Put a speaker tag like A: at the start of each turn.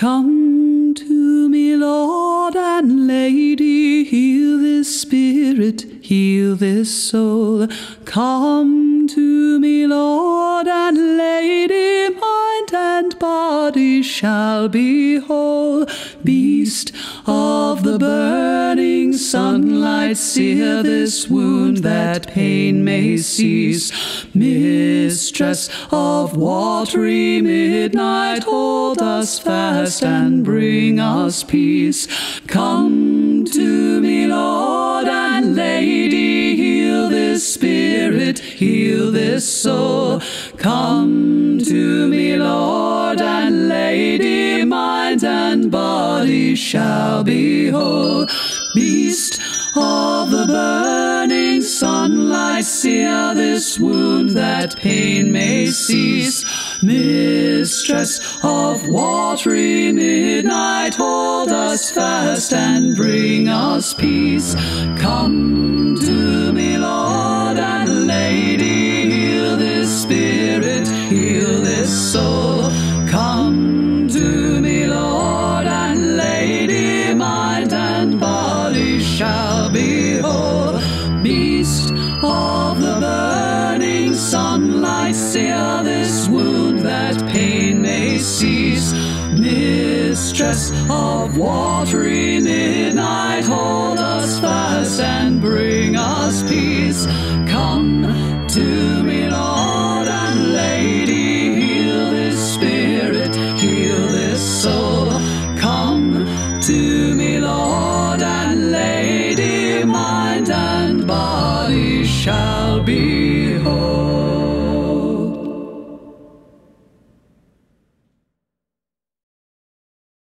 A: Come to me, Lord and Lady, heal this spirit, heal this soul. Come to me, Lord and Lady, mind and body shall be whole. Beast of the burning sunlight, sear this wound that pain may cease. Mistress of watery midnight, hold us fast and bring us peace. Come to me, Lord and Lady, heal this spirit, heal this soul. Come to me, Lord and Lady, mind and body shall be whole. Beast of the burning sunlight, sear this wound that pain may cease. Mistress of watery midnight, hold us fast and bring us peace. Come to me, Lord and Lady, heal this spirit, heal this soul. Come to me, Lord and Lady, mind and body shall be whole. Beast of the burning sunlight, sear this wound that pain may cease. Mistress of watery midnight, hold us fast and bring us peace.